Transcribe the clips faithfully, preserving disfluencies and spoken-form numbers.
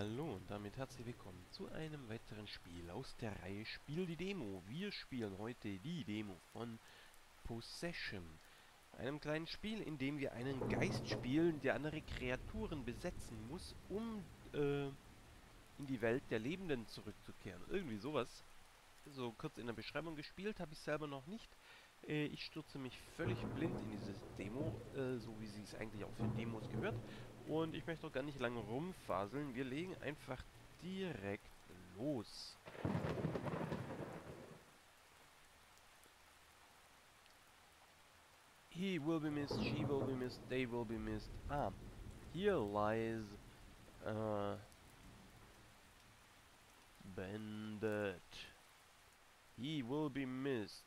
Hallo und damit herzlich willkommen zu einem weiteren Spiel aus der Reihe Spiel die Demo. Wir spielen heute die Demo von Possession, einem kleinen Spiel, in dem wir einen Geist spielen, der andere Kreaturen besetzen muss, um äh, in die Welt der Lebenden zurückzukehren. Irgendwie sowas. So kurz in der Beschreibung gespielt, habe ich selber noch nicht. Äh, ich stürze mich völlig blind in diese Demo, äh, so wie sie es eigentlich auch für Demos gehört. Und ich möchte auch gar nicht lange rumfaseln. Wir legen einfach direkt los. He will be missed, she will be missed, they will be missed. Ah, here lies uh, Bandit. He will be missed.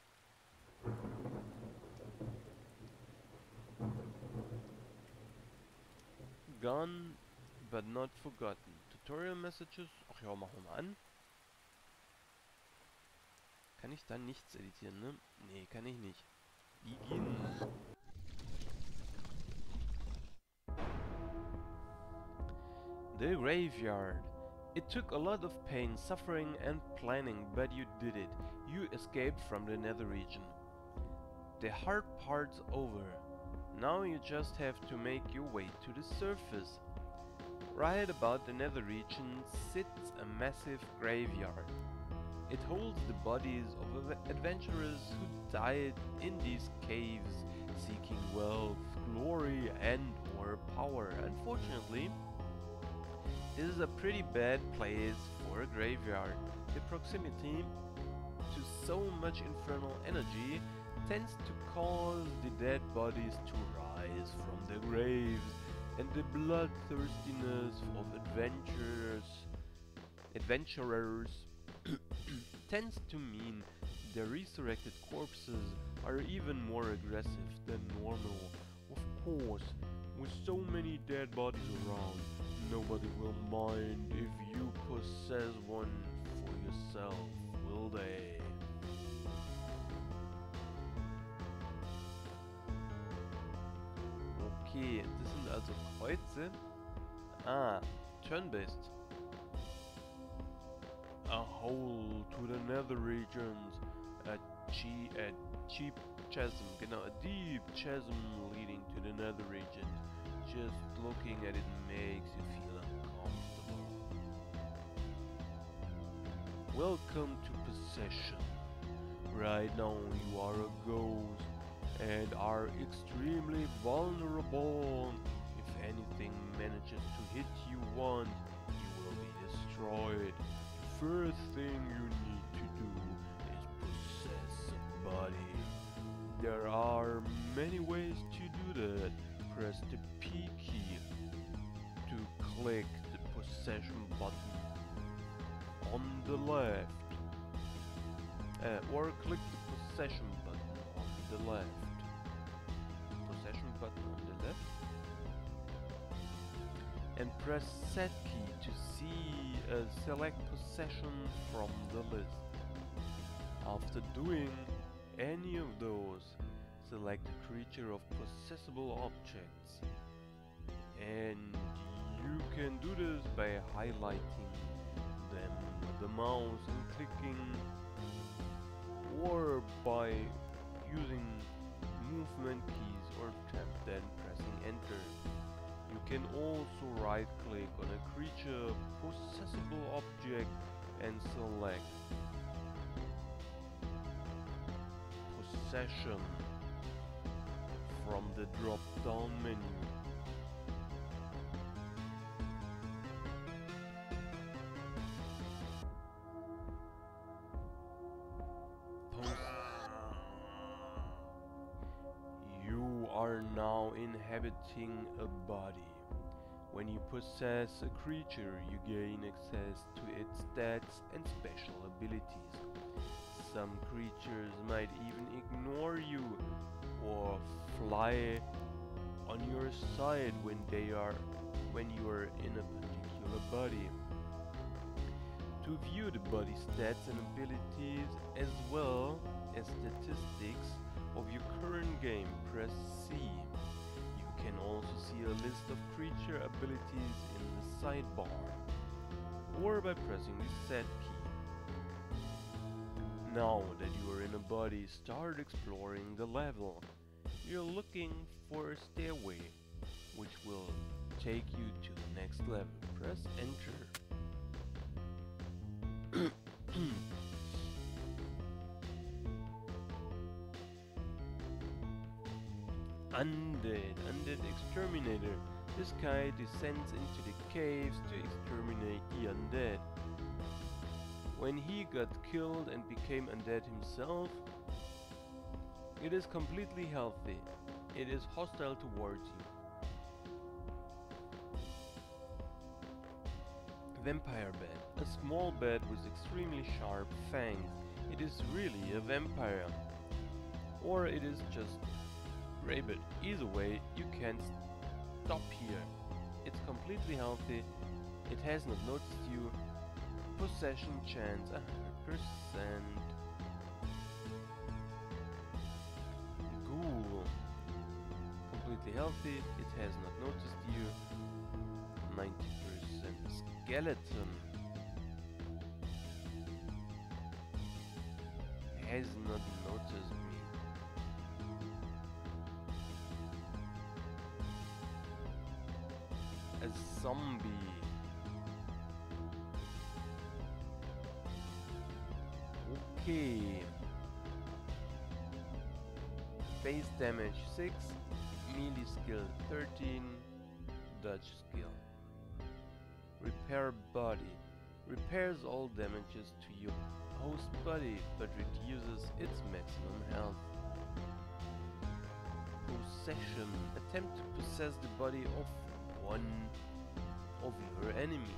Gone, but not forgotten. Tutorial Messages. Ach ja, machen wir mal an. Kann ich da nichts editieren, ne? Nee, kann ich nicht. Begin. The graveyard. It took a lot of pain, suffering and planning, but you did it. You escaped from the nether region. The hard part's over. Now you just have to make your way to the surface. Right about the nether region sits a massive graveyard. It holds the bodies of adventurers who died in these caves, seeking wealth, glory and or power. Unfortunately, this is a pretty bad place for a graveyard. The proximity to so much infernal energy tends to cause the dead bodies to rise from the graves, and the bloodthirstiness of adventurers adventurers tends to mean the resurrected corpses are even more aggressive than normal. Of course, with so many dead bodies around, nobody will mind if you possess one for yourself, will they? Okay, das sind also Kreuze. Ah, turn-based. A hole to the nether regions. A, chi a cheap chasm. Genau, a deep chasm leading to the nether regions. Just looking at it makes you feel uncomfortable. Welcome to Possession. Right now you are a ghost and are extremely vulnerable. If anything manages to hit you once, you will be destroyed. The first thing you need to do is possess somebody. There are many ways to do that. Press the P key to click the possession button on the left, uh, or click the possession button on the left. Possession button on the left, and press set key to see uh, select possession from the list. After doing any of those, select a creature of possessable objects, and you can do this by highlighting them with the mouse and clicking, or by using movement keys or tap then pressing enter. You can also right click on a creature possessable object and select possession from the drop down menu. You are now inhabiting a body. When you possess a creature, you gain access to its stats and special abilities. Some creatures might even ignore you or fly on your side when they are when you are in a particular body. To view the body stats and abilities as well as statistics of your current game, press C. You can also see a list of creature abilities in the sidebar, or by pressing the set key. Now that you are in a body, start exploring the level. You're looking for a stairway, which will take you to the next level. Press enter. Undead, Undead Exterminator. This guy descends into the caves to exterminate the undead. When he got killed and became undead himself, it is completely healthy. It is hostile towards you. Vampire bat. A small bat with extremely sharp fangs. It is really a vampire. Or it is just rabid. Either way, you can't stop here. It's completely healthy. It has not noticed you. Possession chance one hundred percent. Ghoul. Completely healthy. It has not noticed you. ninety percent. Skeleton. Has not noticed me. A zombie. Okay. Base damage six, melee skill thirteen, dodge skill. Repair body. Repairs all damages to your host body, but reduces its maximum health. Possession. Attempt to possess the body of one of your enemies.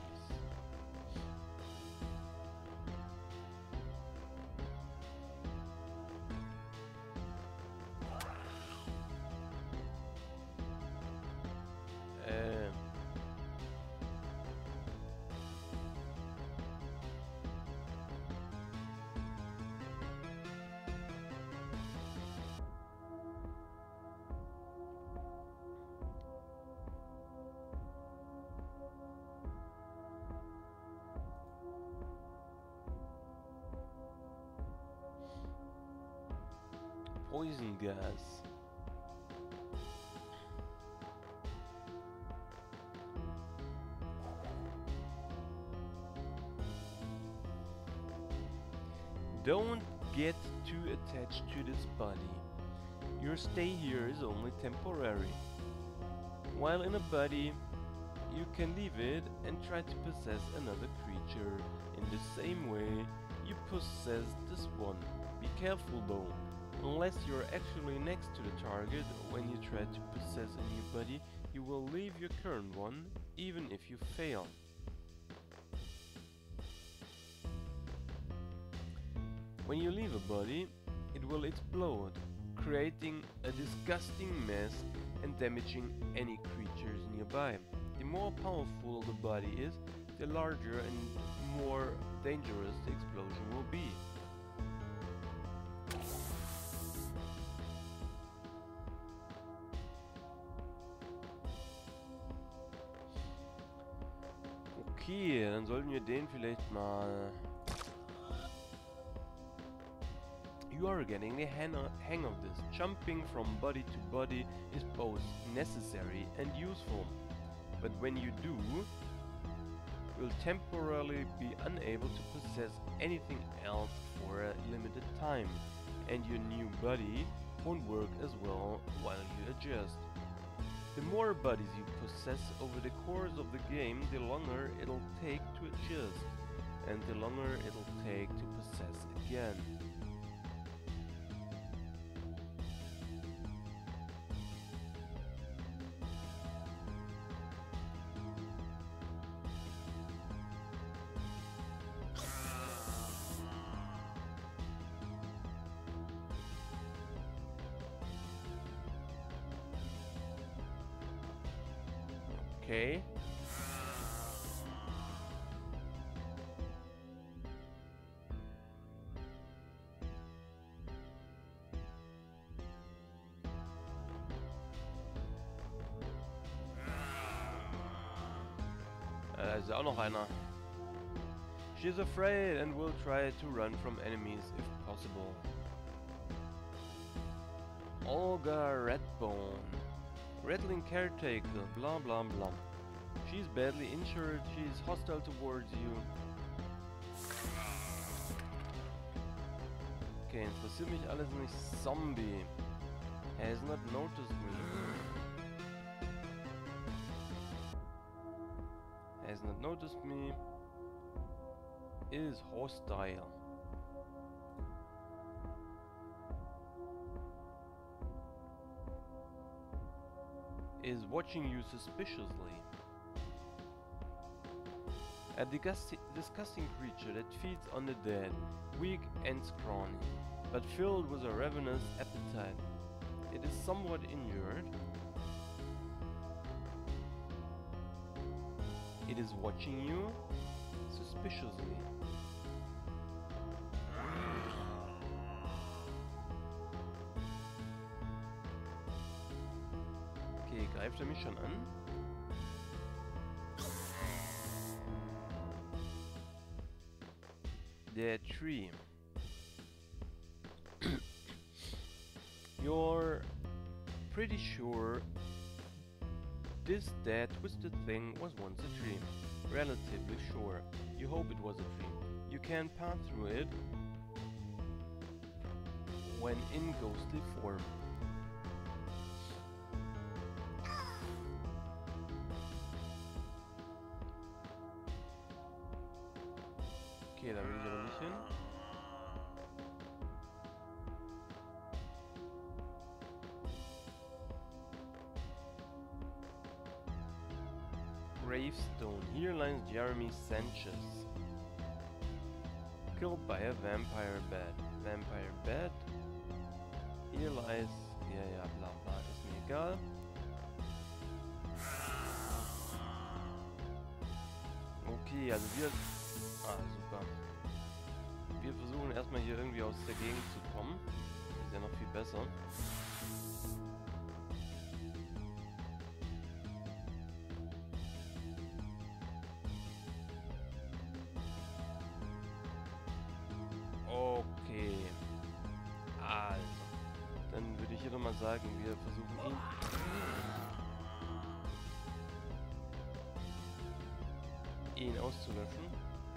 Uh, Poison gas. Don't get too attached to this body. Your stay here is only temporary. While in a body, you can leave it and try to possess another creature in the same way you possessed this one. Be careful though. Unless you're actually next to the target when you try to possess a new body, you will leave your current one, even if you fail. When you leave a body, it will explode, creating a disgusting mess and damaging any creatures nearby. The more powerful the body is, the larger and more dangerous the explosion will be. Okay, dann sollten wir den vielleicht mal... You are getting the hang of this. Jumping from body to body is both necessary and useful. But when you do, you'll temporarily be unable to possess anything else for a limited time. And your new body won't work as well while you adjust. The more bodies you possess over the course of the game, the longer it'll take to adjust, and the longer it'll take to possess again. Okay. ist ja auch noch einer. She's afraid and will try to run from enemies if possible. Olga Redbone. Rattling caretaker, blah blah blah. She's badly injured, she's hostile towards you. Okay, interessiert mich alles nicht. Zombie. Has not noticed me. Has not noticed me. Is hostile. Is watching you suspiciously. A disgusting, disgusting creature that feeds on the dead, weak and scrawny, but filled with a ravenous appetite. It is somewhat injured. It is watching you suspiciously. Okay, greift er mich schon an? Der tree. You're pretty sure this dead twisted thing was once a tree. Relatively sure. You hope it was a tree. You can pass through it when in ghostly form. Okay, da will ich aber nicht hin. Gravestone. Here lies Jeremy Sanchez. Killed by a vampire bat. Vampire bat. Here lies... Ja, ja, bla bla, ist mir egal. Okay, also wir... Ah, super. Wir versuchen erstmal hier irgendwie aus der Gegend zu kommen. Ist ja noch viel besser. Okay. Also. Dann würde ich hier nochmal sagen, wir versuchen ihn... ihn auszulöschen.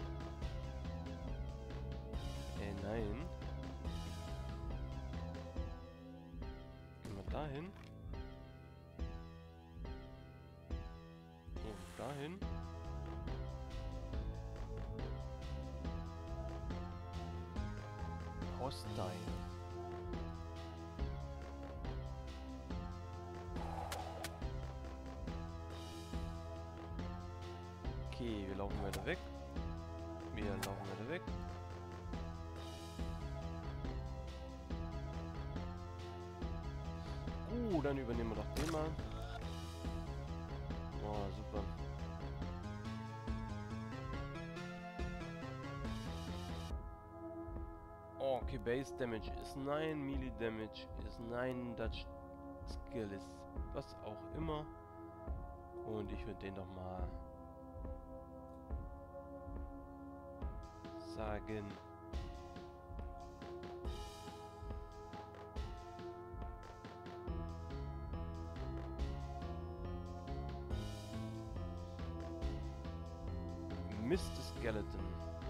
Äh, nein. Gehen wir dahin. Und dahin. Hostile. Okay, wir laufen weiter weg. Wir laufen weiter weg. Uh, dann übernehmen wir doch den mal. Oh, super. Oh, okay, Base Damage ist neun, Melee Damage ist neun, Dutch Skill ist was auch immer. Und ich würde den doch mal sagen. Mister Skeleton.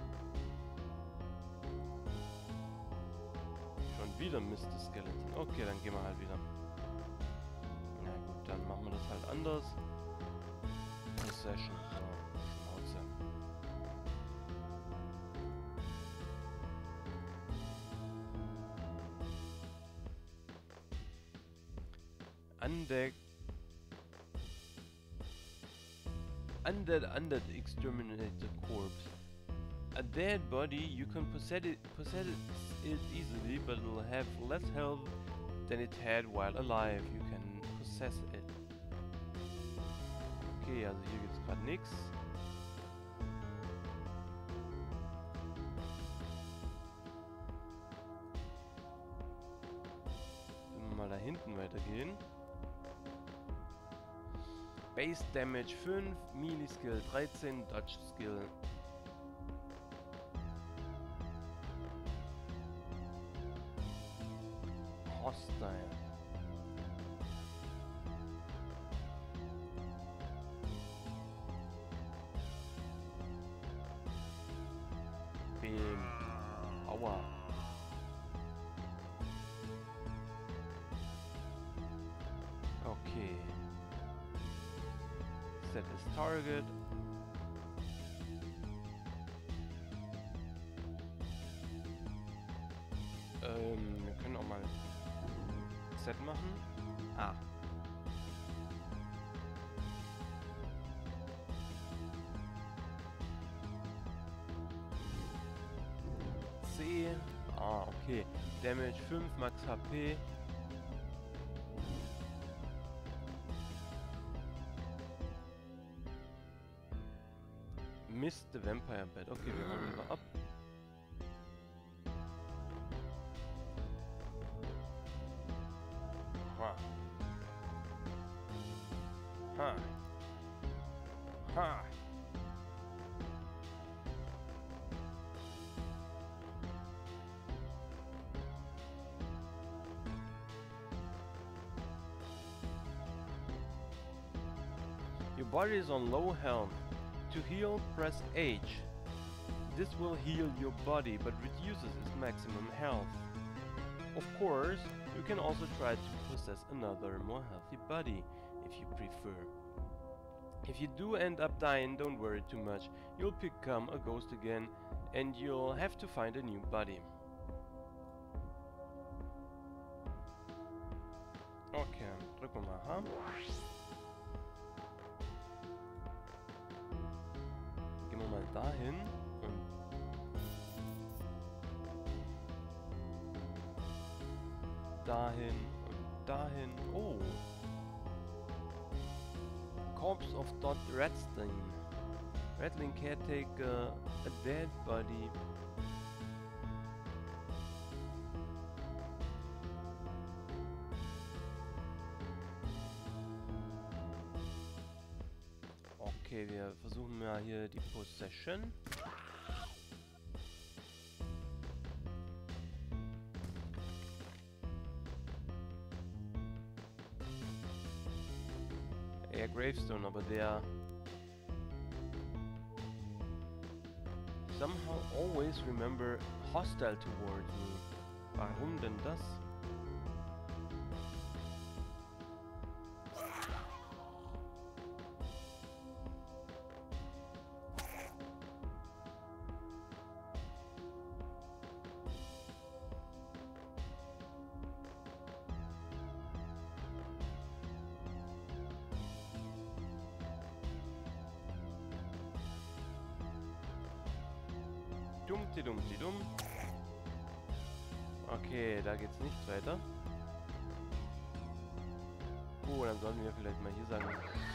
Schon wieder Mister Skeleton. Okay, dann gehen wir halt wieder. Na gut, dann machen wir das halt anders. Possession. So, Schnauze. Undead. Undead Undead Exterminator Corpse. A dead body, you can possess it, possess it easily, but it'll have less health than it had while alive. You can possess it. Okay, also hier gibt's gerade nichts. Wenn wir mal da hinten weitergehen. Base Damage fünf, Melee Skill dreizehn, Dodge Skill Hostile. Bim. Aua. Okay. Set as target. Ähm, wir können auch mal Set machen. Ah. C. Ah, okay. Damage fünf, Max H P. Mist the Vampire Bat. Okay, wir machen mal ab. Ha. Ha. Ha. Your body is on low health. To heal, press H. This will heal your body but reduces its maximum health. Of course, you can also try to possess another more healthy body, if you prefer. If you do end up dying, don't worry too much. You'll become a ghost again and you'll have to find a new body. Okay, drücken wir mal H. Gehen wir mal dahin und dahin und dahin. Oh! Corpse of Dot Redstein. Rattling caretaker, a dead body. Okay, wir versuchen mal hier die Possession. Ja, Gravestone, aber der somehow always remember hostile toward me. Warum denn das? Dummti dummti dumm. Okay, da geht's nicht weiter. Oh, dann sollten wir vielleicht mal hier sagen.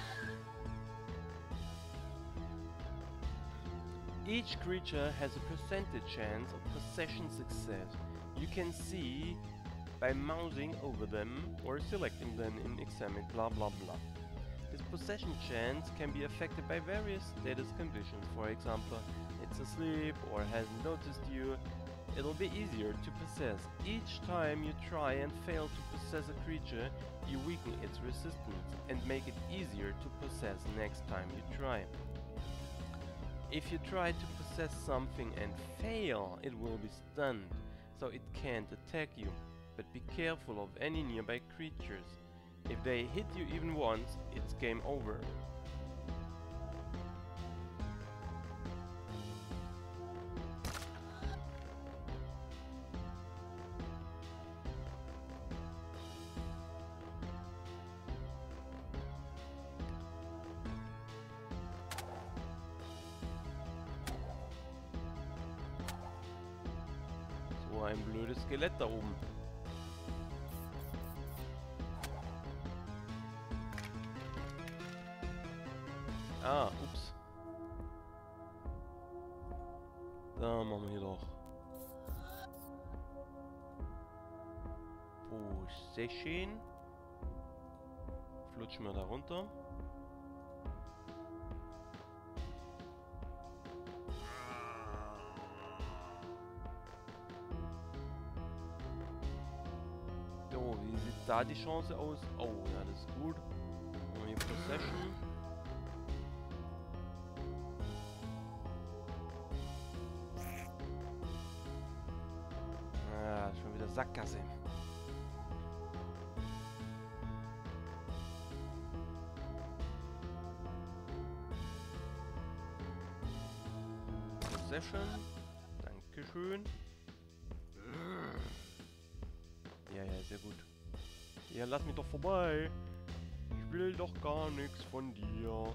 Each creature has a percentage chance of possession success. You can see by mousing over them or selecting them in examine blah blah blah. This possession chance can be affected by various status conditions. For example, it's asleep or hasn't noticed you. It'll be easier to possess. Each time you try and fail to possess a creature, you weaken its resistance and make it easier to possess next time you try. If you try to possess something and fail, it will be stunned, so it can't attack you. But be careful of any nearby creatures. If they hit you even once, it's game over. So ein blödes Skelett da oben. Ah, ups. Da machen wir hier doch. Possession. Flutschen wir da runter. Wie sieht da die Chance aus? Oh, ja, das ist gut. Und hier Possession. Ah, schon wieder Sackgasse. Possession. Dankeschön. Ja, ja, sehr gut. Ja, lass mich doch vorbei. Ich will doch gar nichts von dir.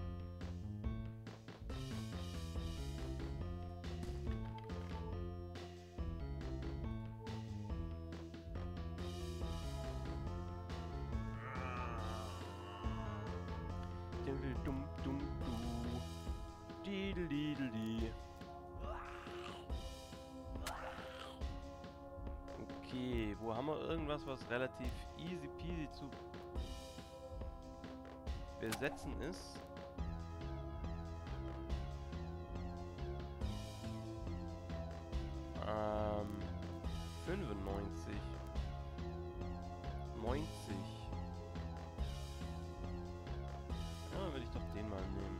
Dum dum du. Didel didel di. Okay, wo haben wir irgendwas, was relativ easy peasy zu besetzen ist? Ähm, fünfundneunzig. neunzig. Ja, dann will ich doch den mal nehmen.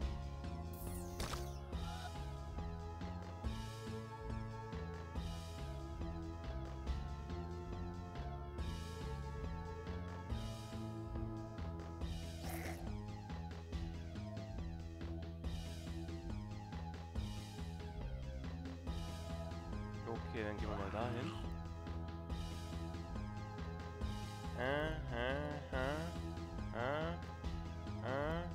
Okay, dann gehen wir mal dahin. Äh, äh, äh, äh, äh.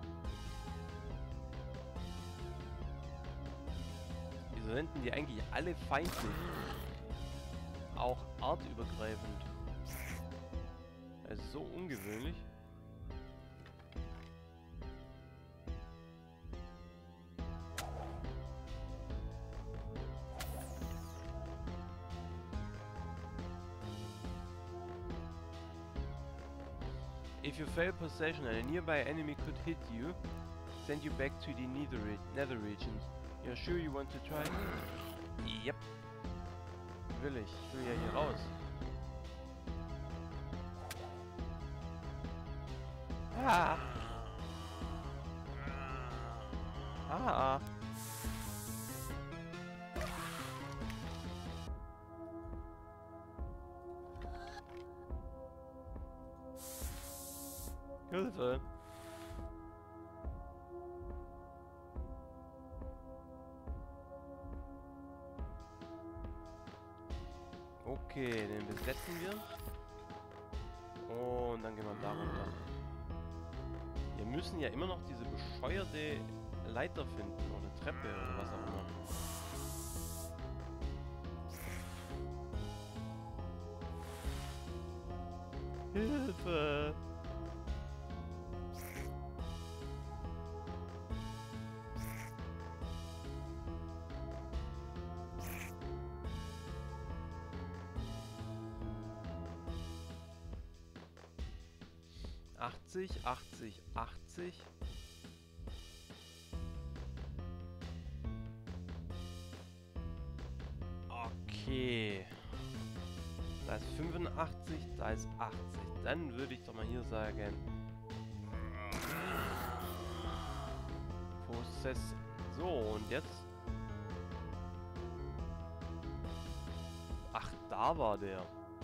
Wieso senden die eigentlich alle feindlich? Auch artübergreifend. Das ist so ungewöhnlich. If you fail possession and a nearby enemy could hit you, send you back to the nether, re nether regions. You're sure you want to try? Yep. Will ich. Ich will ja hier raus. Ah. Ah. Hilfe. Okay, den besetzen wir. Und dann gehen wir da runter. Wir müssen ja immer noch diese bescheuerte Leiter finden oder Treppe oder was auch immer. Hilfe! achtzig, achtzig, achtzig. Okay. Da ist fünfundachtzig, da ist achtzig. Dann würde ich doch mal hier sagen. Prozess. So, und jetzt. Ach, da war der.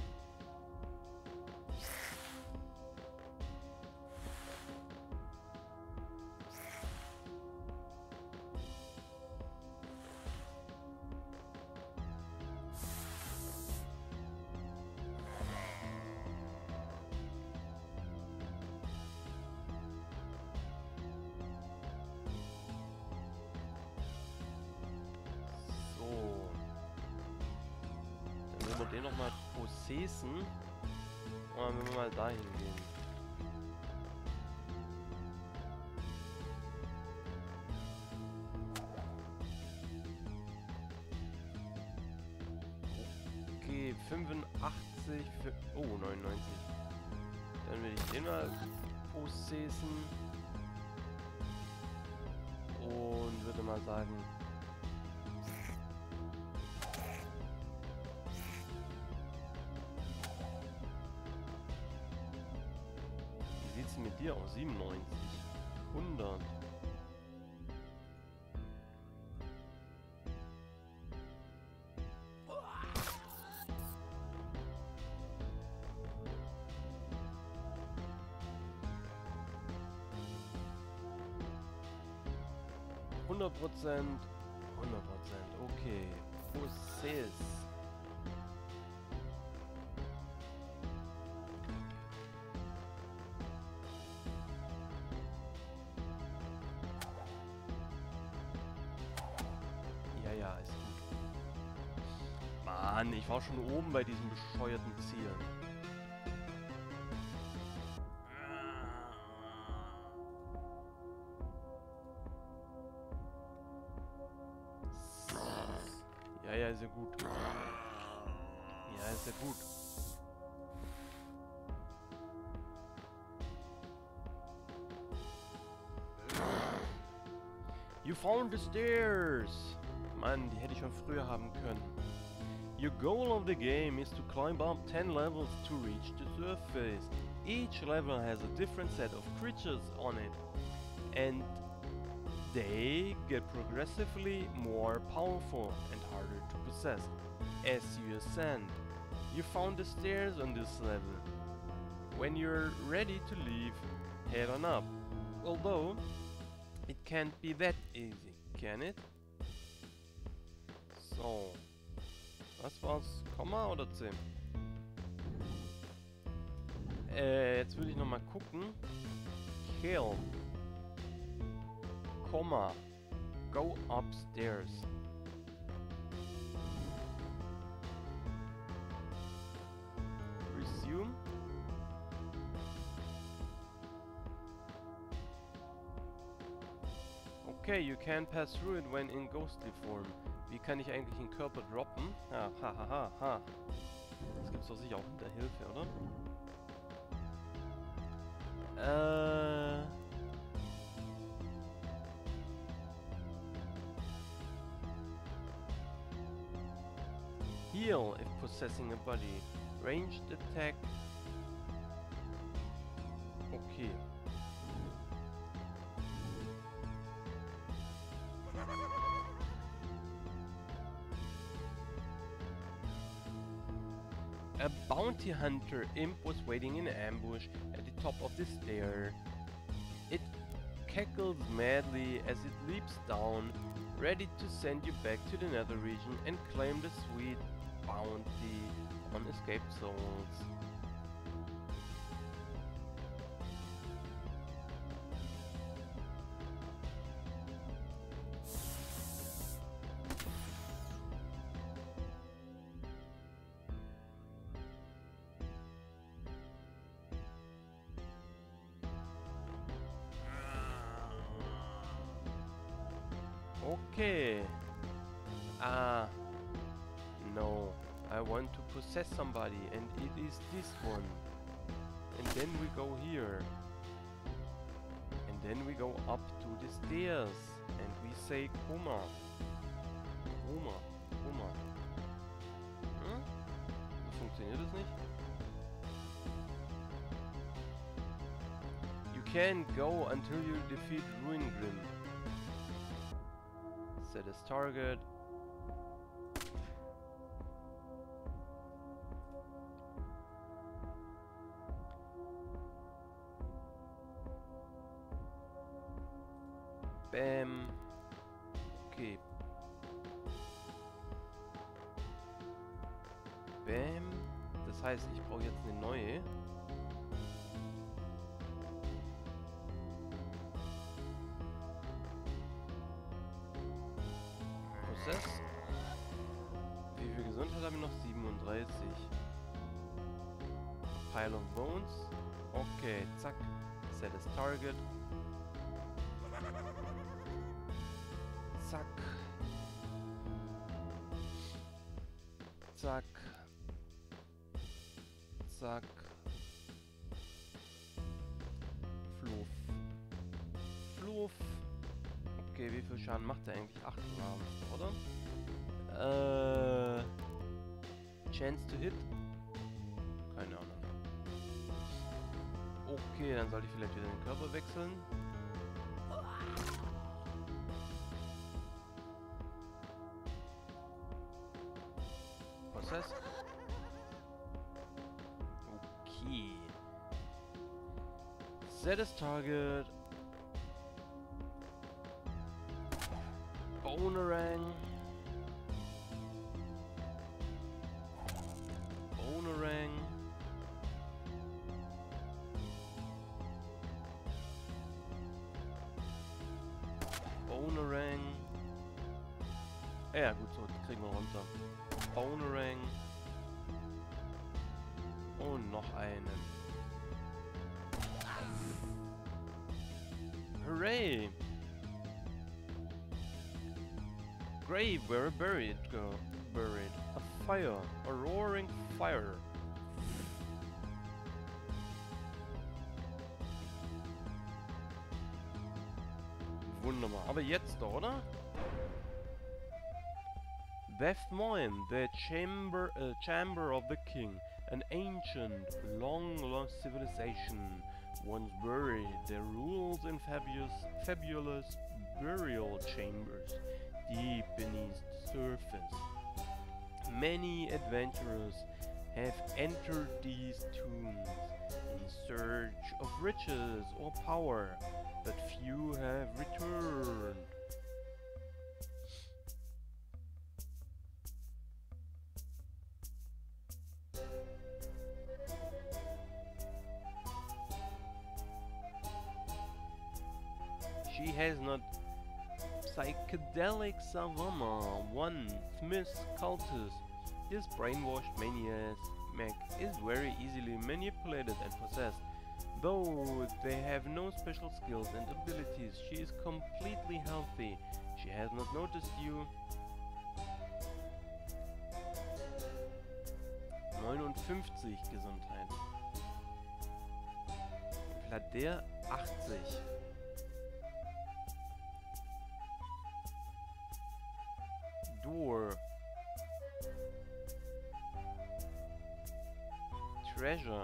Den nochmal processen und dann müssen wir mal dahin gehen. Okay, fünfundachtzig für... Oh, neunundneunzig. Dann will ich den mal processen und würde mal sagen... denn mit dir aus? siebenundneunzig. hundert. hundert Prozent. hundert Prozent. Okay. Possess. Ja, ja, ist gut. Mann, ich war schon oben bei diesem bescheuerten Ziel. Ja, ja, ist ja gut. Ja, ist ja gut. You found the stairs! Mann, die hätte ich schon früher haben können. Your goal of the game is to climb up ten levels to reach the surface. Each level has a different set of creatures on it. And they get progressively more powerful and harder to possess as you ascend. You found the stairs on this level. When you're ready to leave, head on up. Although, it can't be that easy, can it? So. Was war's? Komma oder C? Äh, jetzt würde ich nochmal gucken. Kill. Komma. Go upstairs. Resume. Okay, you can pass through it when in ghostly form. Wie kann ich eigentlich einen Körper droppen? Ha, ha, ha, ha, ha. Das gibt's doch sicher auch mit der Hilfe, oder? Äh... Heal if possessing a body. Ranged attack. Okay. A bounty hunter imp was waiting in ambush at the top of the stair. It cackles madly as it leaps down, ready to send you back to the nether region and claim the sweet bounty on escaped souls. Okay. Ah. No. I want to possess somebody and it is this one. And then we go here. And then we go up to the stairs. And we say Koma. Koma. Koma. Hm? So funktioniert das nicht? You can't go until you defeat Ruingrim. Set as target. Bam. Okay. Bam. Das heißt, ich brauche jetzt eine neue. Prozess. Wie viel Gesundheit habe ich noch? siebenunddreißig. Pile of Bones. Okay, zack. Set as target. Zack. Zack. Zack. Fluff. Fluff. Okay, wie viel Schaden macht er eigentlich? acht oder? Äh. Chance to hit? Keine Ahnung. Okay, dann sollte ich vielleicht wieder den Körper wechseln. Was ist das? Okay. Set as target. Boomerang. Boomerang. Boomerang. Ja gut, so kriegen wir runter. Boomerang. Und noch einen. Hooray! Grave where a buried go buried. A fire. A roaring fire. Wunderbar. Aber jetzt, oder? Beth Moine, the chamber, uh, chamber of the king, an ancient, long-lost civilization, once buried their rules in fabulous, fabulous burial chambers, deep beneath the surface. Many adventurers have entered these tombs in search of riches or power, but few have returned. She has not psychedelic savannah, one Smith cultist. This brainwashed maniac is very easily manipulated and possessed. Though they have no special skills and abilities, she is completely healthy. She has not noticed you. neunundfünfzig Gesundheit. Wie viel hat der? achtzig. Door. Treasure.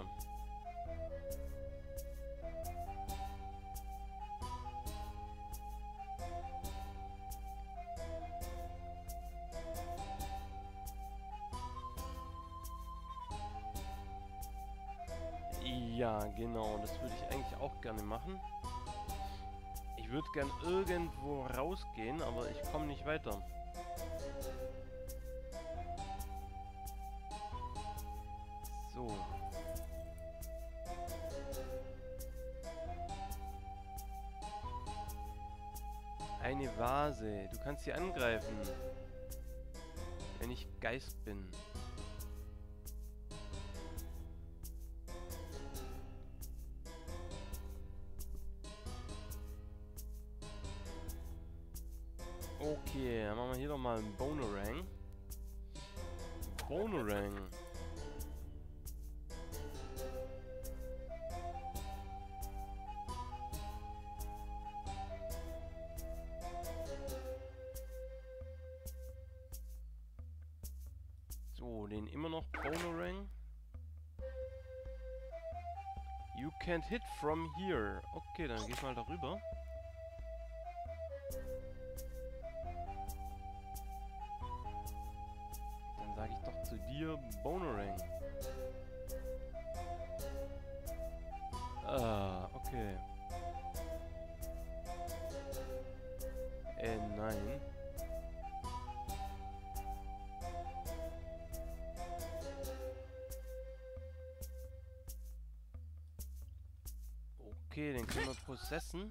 Ja, genau, das würde ich eigentlich auch gerne machen. Ich würde gern irgendwo rausgehen, aber ich komme nicht weiter. So. Eine Vase. Du kannst sie angreifen. Wenn ich Geist bin. Okay, dann machen wir hier doch mal einen Boomerang. Boomerang. So, den immer noch Boomerang. You can't hit from here. Okay, dann geh ich mal darüber. Dann sage ich doch zu dir Boomerang. Ah, okay. Äh, nein. Okay, den können wir processen.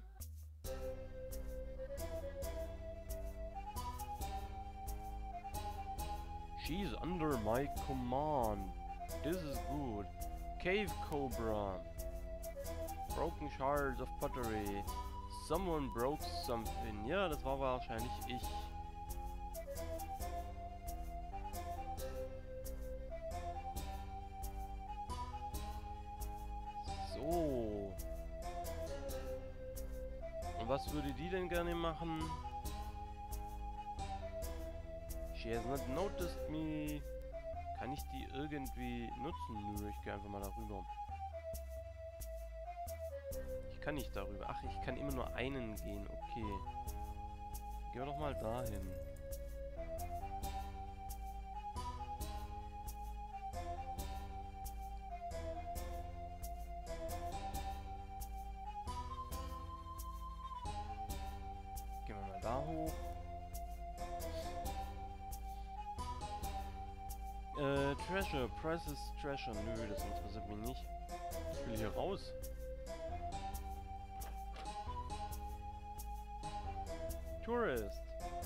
She's under my command. This is good. Cave Cobra. Broken shards of pottery. Someone broke something. Ja, das war wahrscheinlich ich. So. Und was würde die denn gerne machen? She has not noticed me. Kann ich die irgendwie nutzen? Nö, ich gehe einfach mal darüber. kann nicht darüber. Ach, ich kann immer nur einen gehen. Okay. Gehen wir doch mal dahin. Gehen wir mal da hoch. Äh, Treasure. Prices Treasure. Nö, das interessiert mich nicht. Ich will hier raus. Tourist.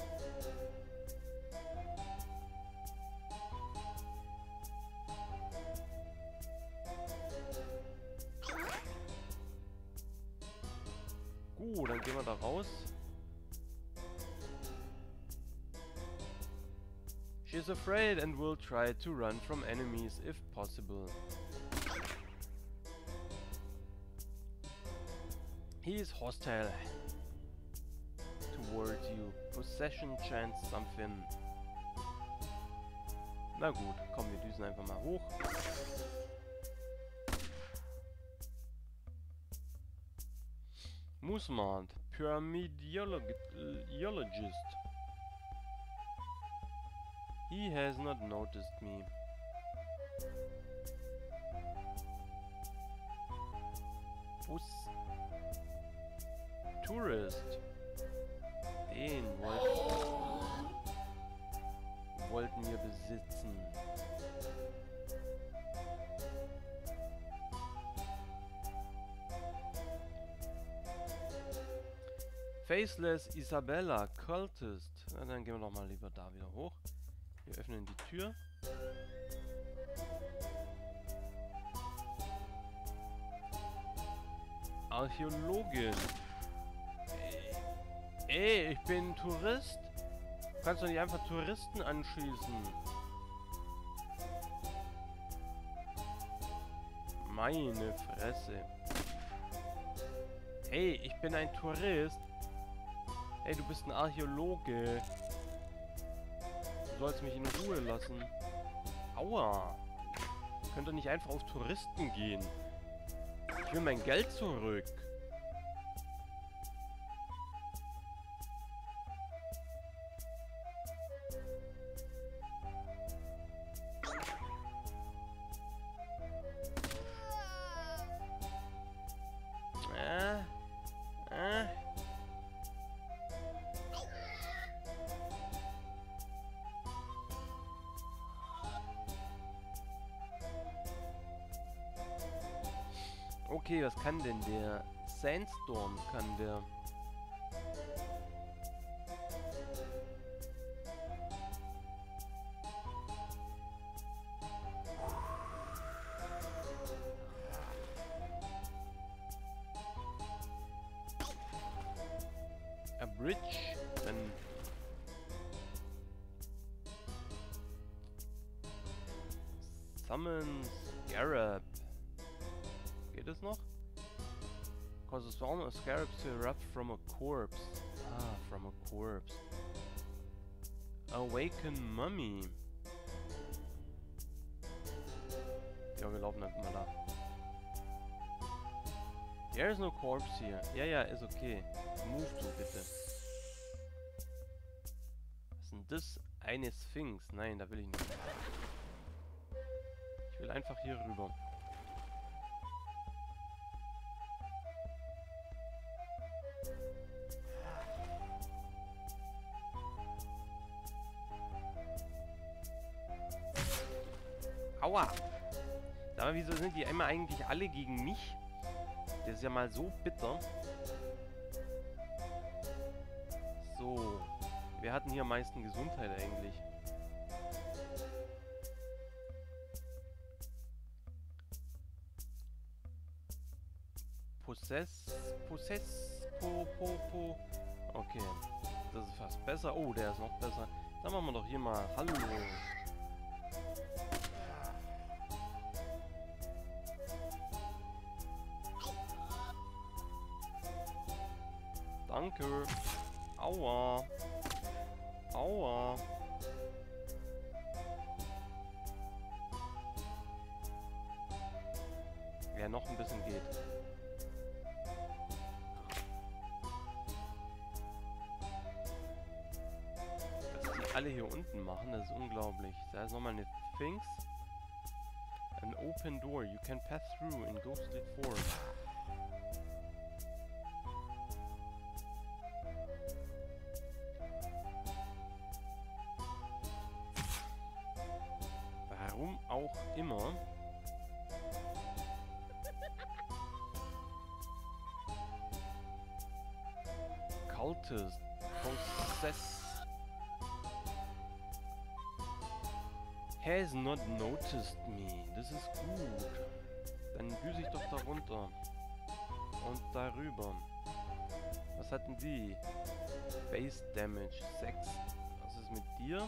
Gut, dann gehen wir da raus. She's afraid and will try to run from enemies if possible. He is hostile towards you. Possession chance something. Na gut, komm, wir düsen einfach mal hoch. Musmart, Pyramidiologist. He has not noticed me. Bus. Tourist. Den wollten, wollten wir besitzen. Faceless Isabella, Cultist. Na, dann gehen wir doch mal lieber da wieder hoch. Wir öffnen die Tür. Archäologin. Ey, Ey ich bin Tourist. Du kannst doch nicht einfach Touristen anschießen. Meine Fresse. Hey, ich bin ein Tourist. Hey, du bist ein Archäologe. Du sollst mich in Ruhe lassen. Aua. Ich könnte nicht einfach auf Touristen gehen. Ich will mein Geld zurück. Äh. Äh. Okay, was kann denn der? Sandstorm kann der. A Bridge, dann Summon Scarab. Geht es noch? Cause a swarm of scarabs to erupt from a corpse. Ah, from a corpse. Awaken Mummy. Ja, wir laufen einfach mal da. There is no corpse here. Ja, ja, ist okay. Move to, bitte. Was ist denn das? Eine Sphinx. Nein, da will ich nicht. Ich will einfach hier rüber. Aua! Sag mal, wieso sind die immer eigentlich alle gegen mich? Das ist ja mal so bitter. So. Wir hatten hier am meisten Gesundheit eigentlich. Possess... Possess... Po... Po... Po... Okay. Das ist fast besser. Oh, der ist noch besser. Dann machen wir doch hier mal... Hallo! Danke. Aua. Aua. Ja, noch ein bisschen geht. alle hier unten machen. Das ist unglaublich. Da ist nochmal eine Sphinx. An open door. You can pass through in ghostly form. Warum auch immer. Cultist. Possess. Has not noticed me. Das ist gut. Dann düse ich doch da runter. Und darüber. Was hatten die? Base Damage sechs. Was ist mit dir?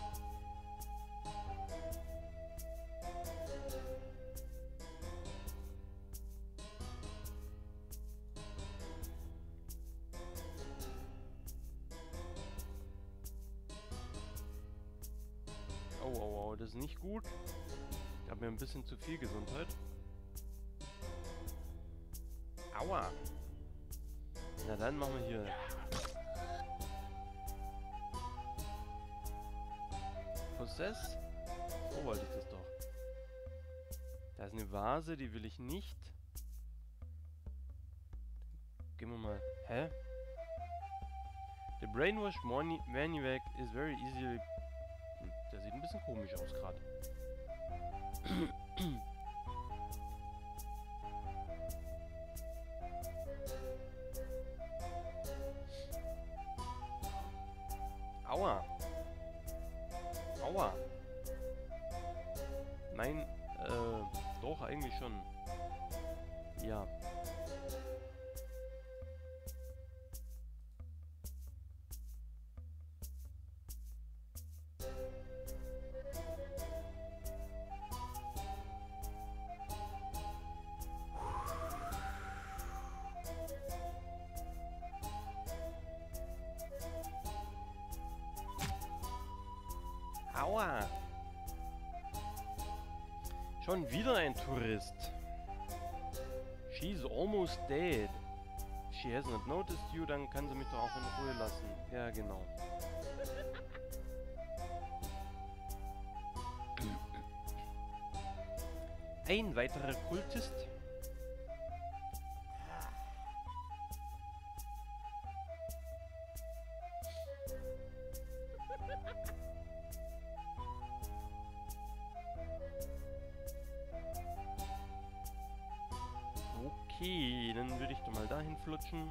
Oh, oh, oh, das ist nicht gut. Ich habe mir ein bisschen zu viel Gesundheit. Aua. Na dann machen wir hier. Possess? So wollte ich das doch. Da ist eine Vase, die will ich nicht. Gehen wir mal. Hä? The brainwashed maniac is very easily... Hm, der sieht ein bisschen komisch aus gerade. Aua. Aua. Nein, äh, doch, eigentlich schon. Ja. Aua! Schon wieder ein Tourist. She's almost dead. She has not noticed you, dann kann sie mich doch auch in Ruhe lassen. Ja, genau. Ein weiterer Kultist. Okay, dann würde ich doch mal dahin flutschen.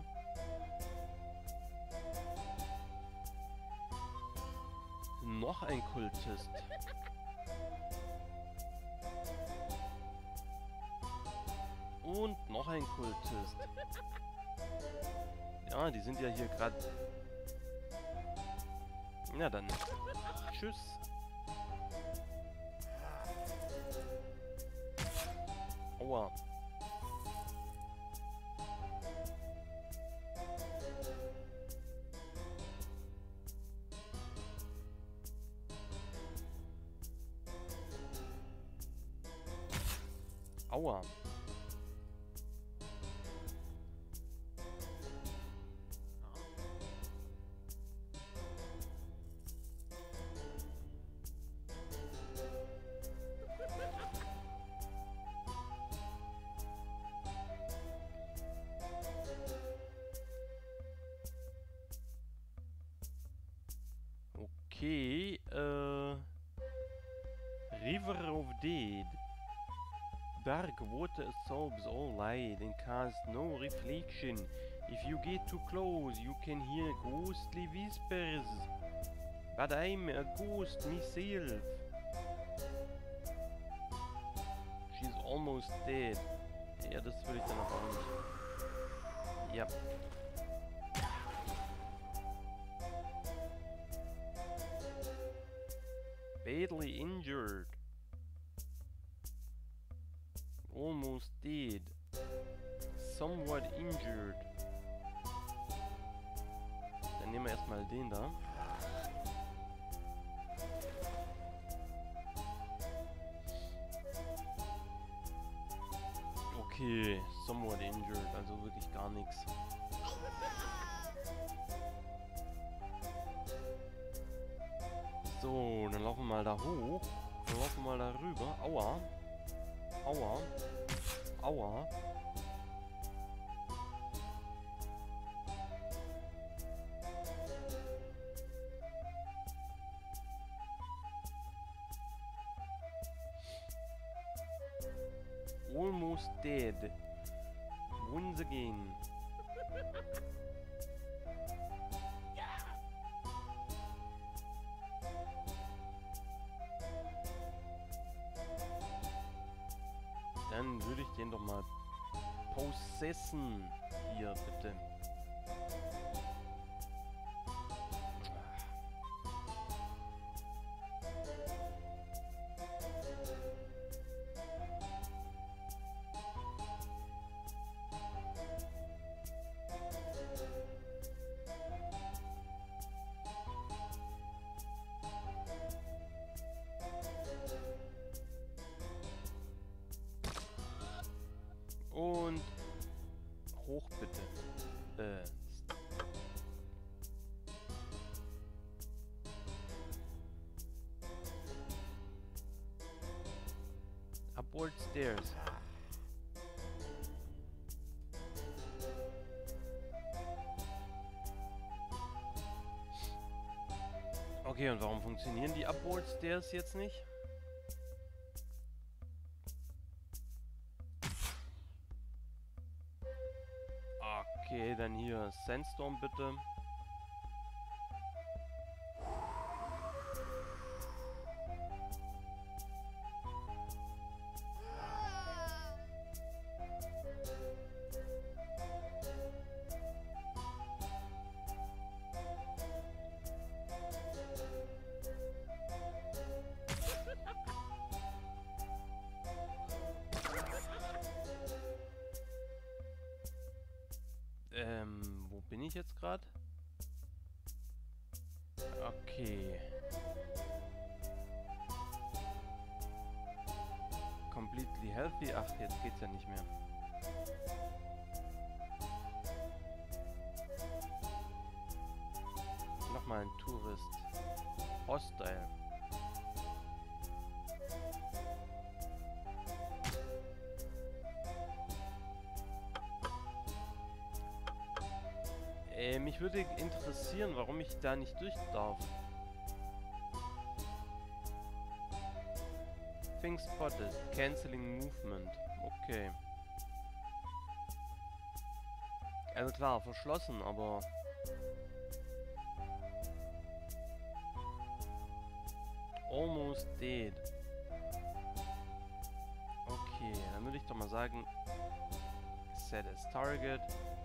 Noch ein Kultist. Und noch ein Kultist. Ja, die sind ja hier gerade... Na dann. Tschüss. Aua. Aua. Okay, äh... River of Dead. Dark water absorbs all light and casts no reflection. If you get too close, you can hear ghostly whispers. But I'm a ghost myself. She's almost dead. Ja, das will ich dann aber auch nicht. Ja. Badly injured. Almost dead. Somewhat injured. Dann nehmen wir erstmal den da. Okay, somewhat injured, also wirklich gar nichts. So, dann laufen wir mal da hoch. Dann laufen wir mal da rüber. Aua. Aua. Aua. Almost dead. Once again. Dann würde ich den doch mal possessen. Hier, bitte. Und hoch bitte. Äh. Upward stairs. Okay, und warum funktionieren die Upward Stairs jetzt nicht? Okay, dann hier Sandstorm bitte. Ähm, wo bin ich jetzt gerade? Okay. Completely healthy. Ach, jetzt geht's ja nicht mehr. Nochmal ein Tourist. Hostile. Äh, mich würde interessieren, warum ich da nicht durch darf. Thing spotted. Canceling movement. Okay. Also klar, verschlossen, aber... Almost dead. Okay, dann würde ich doch mal sagen... Set as target.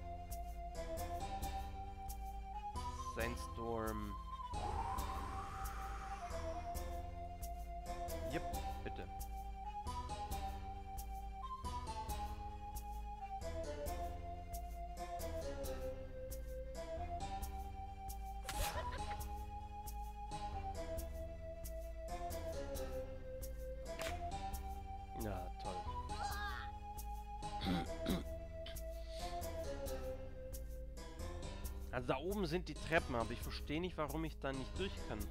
Sandstorm. Yep, bitte. Ja, toll. Also da oben sind die Treppen, aber ich verstehe nicht, warum ich da nicht durch kann.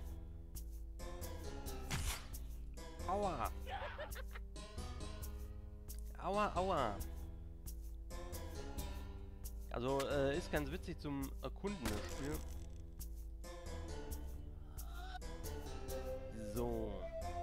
Aua. Aua, aua. Also, äh, ist ganz witzig zum Erkunden, das Spiel. So.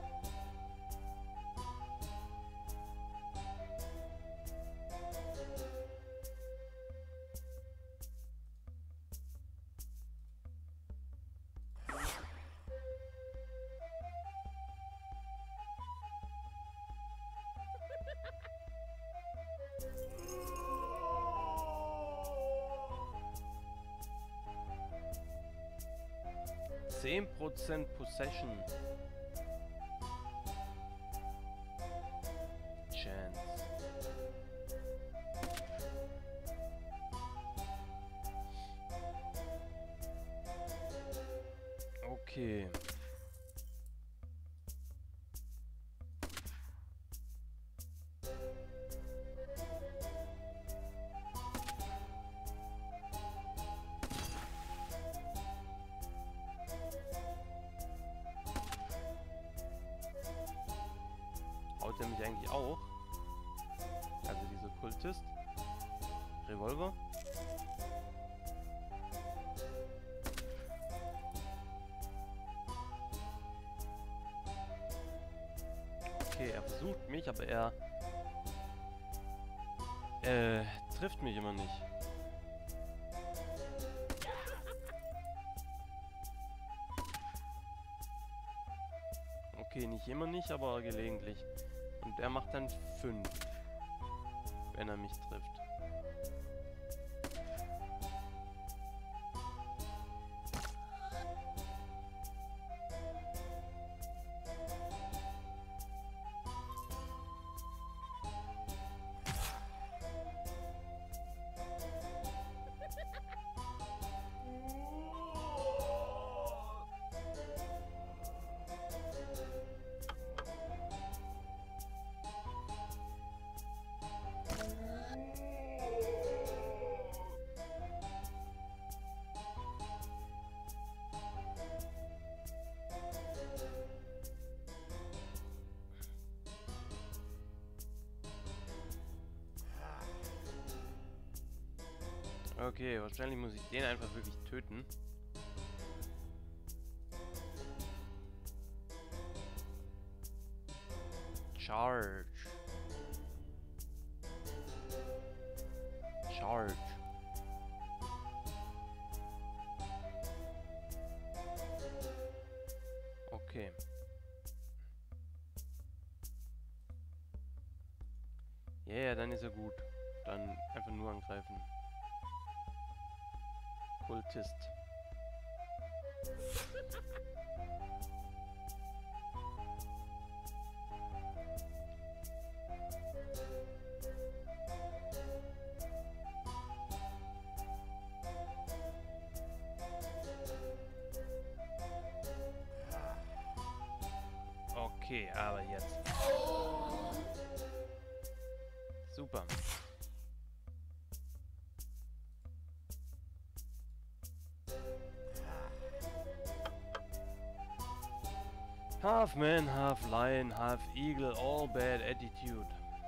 zehn Prozent Possession. Chance. Okay. ich eigentlich auch. Also diese Kultist. Revolver. Okay, er versucht mich, aber er äh, trifft mich immer nicht. Okay, nicht immer nicht, aber gelegentlich. Und er macht dann fünf, wenn er mich trifft. Okay, wahrscheinlich muss ich den einfach wirklich töten. Charge. Charge. Okay. Ja, yeah, dann ist er gut. Dann einfach nur angreifen. Kultist. Okay, aber jetzt. Super. Half man, half lion, half eagle, all bad attitude.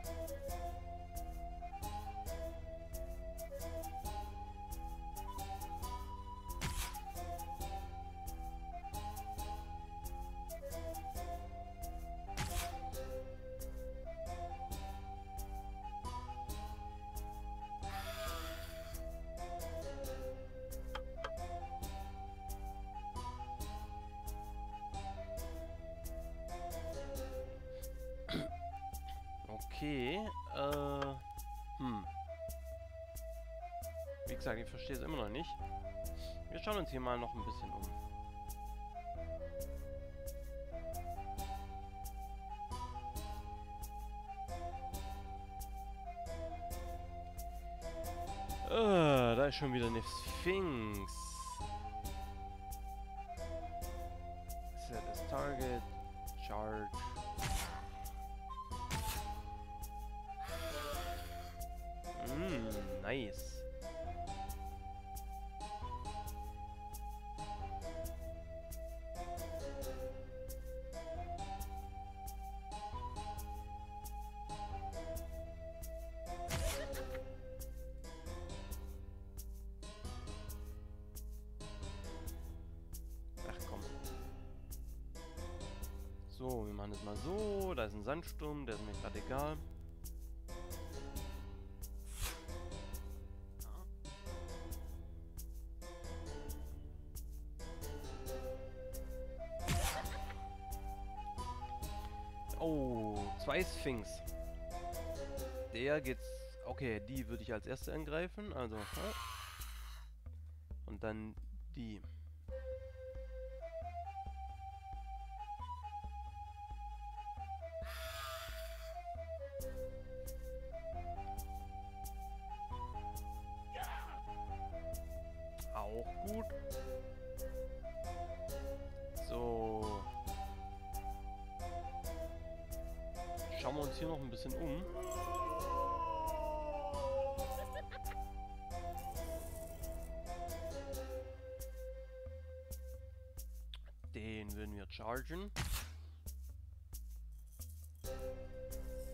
Okay, äh, hm. Wie gesagt, ich verstehe es immer noch nicht. Wir schauen uns hier mal noch ein bisschen um. Äh, da ist schon wieder eine Sphinx. Set as target. Charge. Mm, nice. Ach komm. So, wir machen das mal so. Da ist ein Sandsturm, der ist mir gerade egal. Oh, zwei Sphinx. Der geht's. Okay, die würde ich als erste angreifen. Also. Und dann die. Auch gut. So. Schauen wir uns hier noch ein bisschen um. Den würden wir chargen.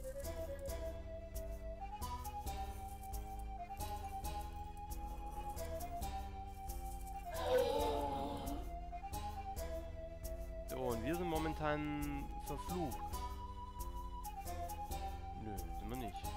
momentan verflucht? Nö, sind wir nicht.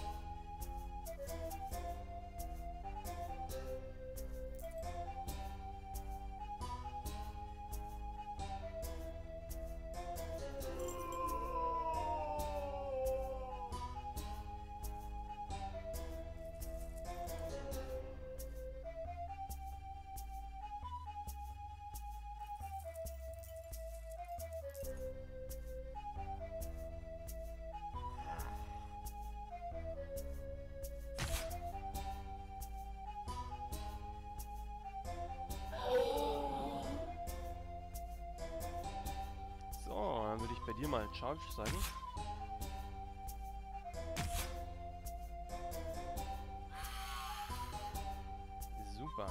So, dann würde ich bei dir mal Charge sagen. Super.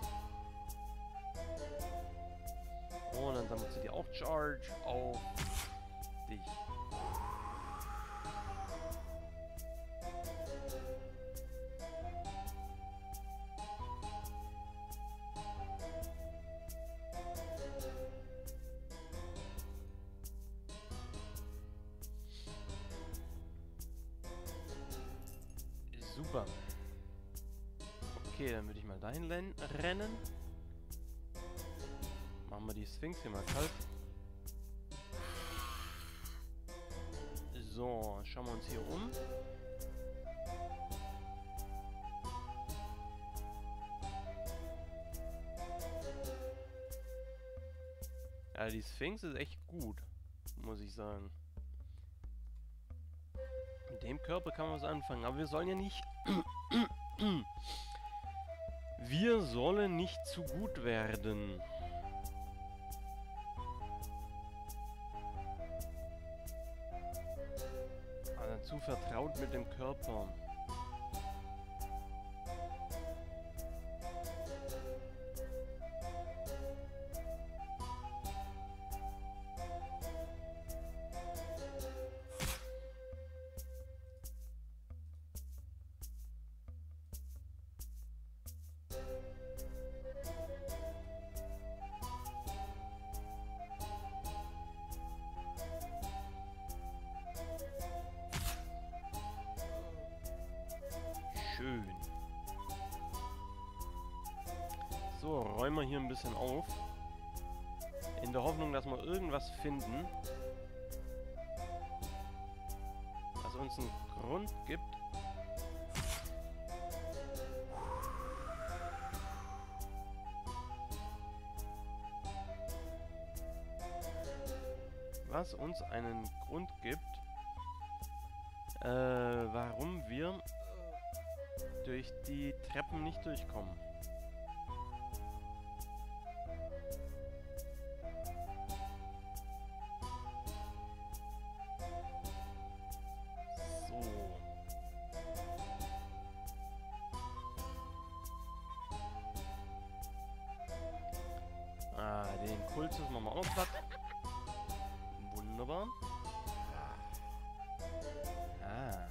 Und dann sammelt sie dir auch Charge auf dich. Super. Okay, dann würde ich mal dahin rennen. Machen wir die Sphinx hier mal kalt. So, schauen wir uns hier um. Ja, die Sphinx ist echt gut, muss ich sagen. Mit dem Körper kann man was anfangen, aber wir sollen ja nicht... wir sollen nicht zu gut werden. Also zu vertraut mit dem Körper. Schön. So, räumen wir hier ein bisschen auf. In der Hoffnung, dass wir irgendwas finden, was uns einen Grund gibt, was uns einen Grund gibt, äh, warum wir durch die Treppen nicht durchkommen. So. Ah, den Kultus machen wir auch noch platt. Wunderbar. Ah.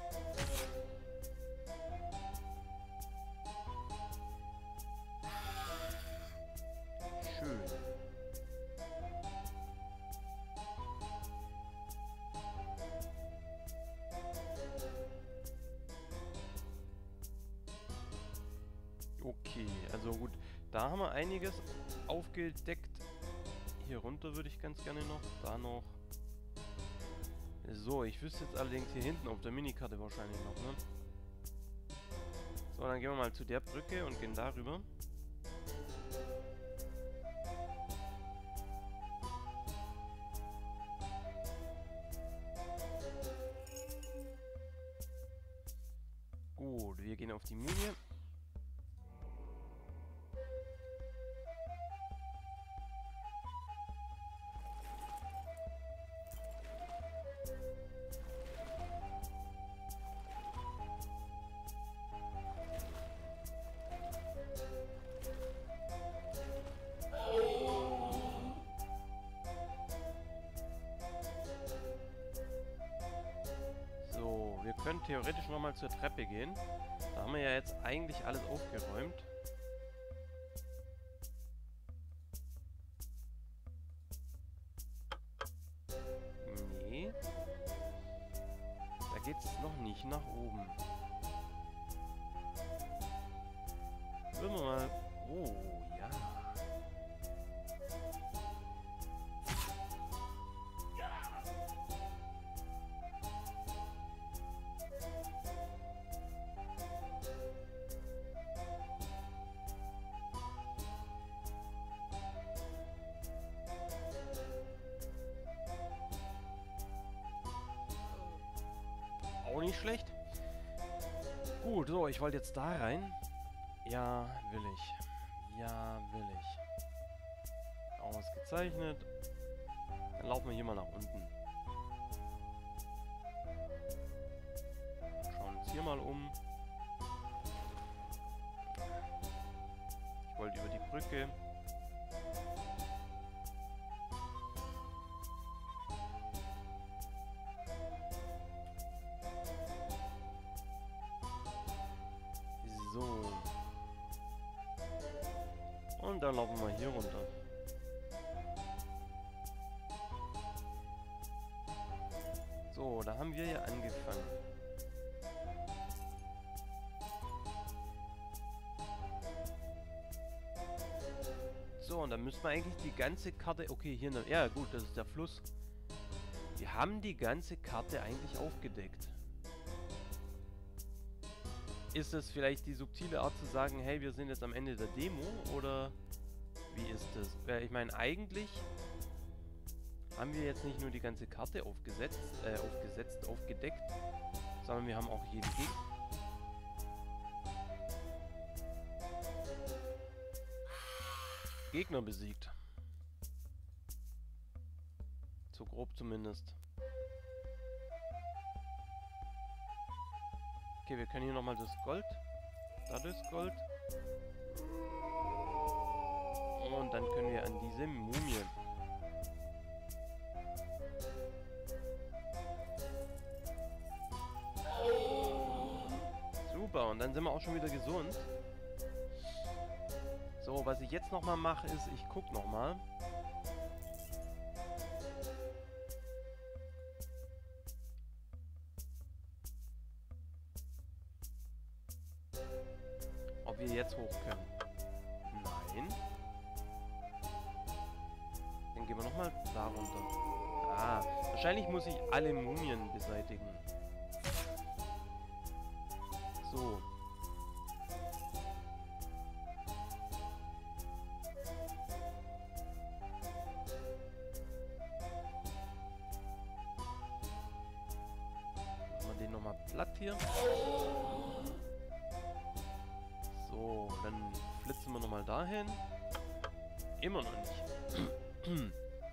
Schön. Okay, also gut, da haben wir einiges aufgedeckt. Hier runter würde ich ganz gerne noch, da noch. So, ich wüsste jetzt allerdings hier hinten auf der Minikarte wahrscheinlich noch, ne? So, dann gehen wir mal zu der Brücke und gehen darüber. Gut, wir gehen auf die Mumie. So, wir können theoretisch nochmal zur Treppe gehen. Da haben wir ja jetzt eigentlich alles aufgeräumt. geht's noch nicht nach oben. Würden wir mal... Oh, ja. Auch nicht schlecht. Gut, so, ich wollte jetzt da rein. Ja, will ich. Ja, will ich. Ausgezeichnet. Dann laufen wir hier mal nach unten. Schauen uns hier mal um. Ich wollte über die Brücke. So. Und dann laufen wir hier runter. So, da haben wir ja angefangen. So, und dann müssen wir eigentlich die ganze Karte... Okay, hier... Ne, ja gut, das ist der Fluss. Wir haben die ganze Karte eigentlich aufgedeckt. Ist es vielleicht die subtile Art zu sagen, hey, wir sind jetzt am Ende der Demo, oder wie ist das? Äh, ich meine, eigentlich haben wir jetzt nicht nur die ganze Karte aufgesetzt, äh, aufgesetzt, aufgedeckt, sondern wir haben auch jeden Gegner. Gegner besiegt. So grob zumindest. Okay, wir können hier nochmal das Gold. Da das Gold. Und dann können wir an diese Mumien. Super, und dann sind wir auch schon wieder gesund. So, was ich jetzt nochmal mache, ist, ich gucke nochmal. Ob wir jetzt hoch können. Nein. Dann gehen wir nochmal da runter. Ah, wahrscheinlich muss ich alle Mumien beseitigen. So. Machen wir den nochmal platt hier. So, dann flitzen wir nochmal dahin. Immer noch nicht.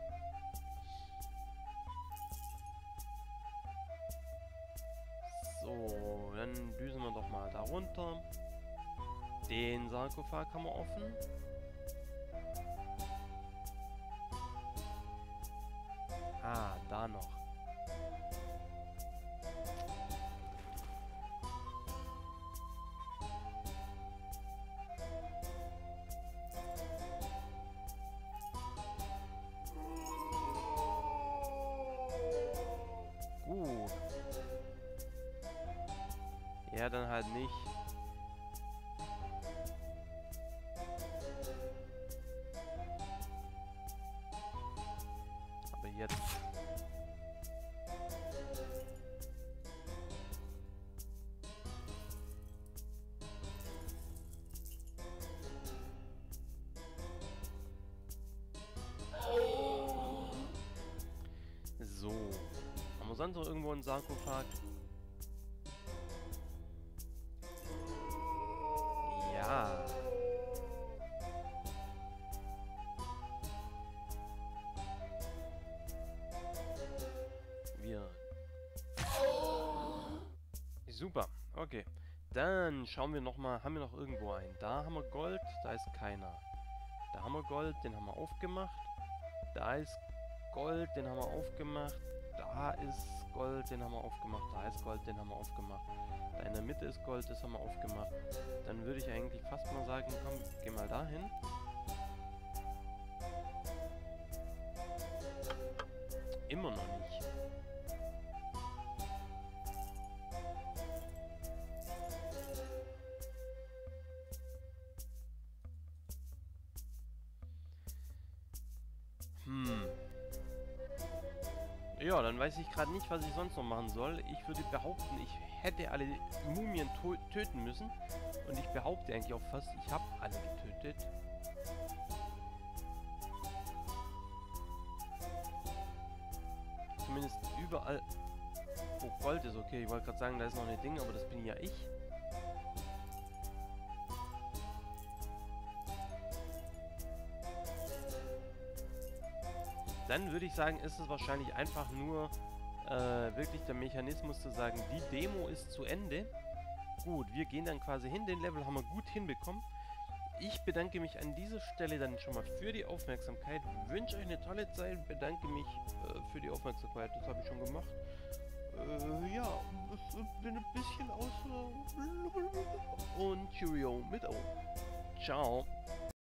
So, dann düsen wir doch mal da runter. Den Sarkophag haben wir offen. Ah, da noch. Gut. Ja, dann halt nicht. Aber jetzt. So. Haben wir sonst noch irgendwo einen Sarkophag? Ja. Wir. Super. Okay. Dann schauen wir nochmal. Haben wir noch irgendwo einen? Da haben wir Gold. Da ist keiner. Da haben wir Gold. Den haben wir aufgemacht. Da ist Gold. Den haben wir aufgemacht. Da ist Gold. Den haben wir aufgemacht. Da ist Gold. Den haben wir aufgemacht. Da in der Mitte ist Gold. Das haben wir aufgemacht. Dann würde ich eigentlich fast mal sagen, komm, geh mal dahin. Immer noch nicht. Ja, dann weiß ich gerade nicht, was ich sonst noch machen soll. Ich würde behaupten, ich hätte alle Mumien töten müssen. Und ich behaupte eigentlich auch fast, ich habe alle getötet. Zumindest überall, wo Gold ist. Okay, ich wollte gerade sagen, da ist noch ein Ding, aber das bin ja ich. Dann würde ich sagen, ist es wahrscheinlich einfach nur äh, wirklich der Mechanismus zu sagen, die Demo ist zu Ende. Gut, wir gehen dann quasi hin, den Level haben wir gut hinbekommen. Ich bedanke mich an dieser Stelle dann schon mal für die Aufmerksamkeit, wünsche euch eine tolle Zeit, bedanke mich äh, für die Aufmerksamkeit, das habe ich schon gemacht. Äh, ja, ich bin ein bisschen außer... Und Cheerio mit O. Ciao.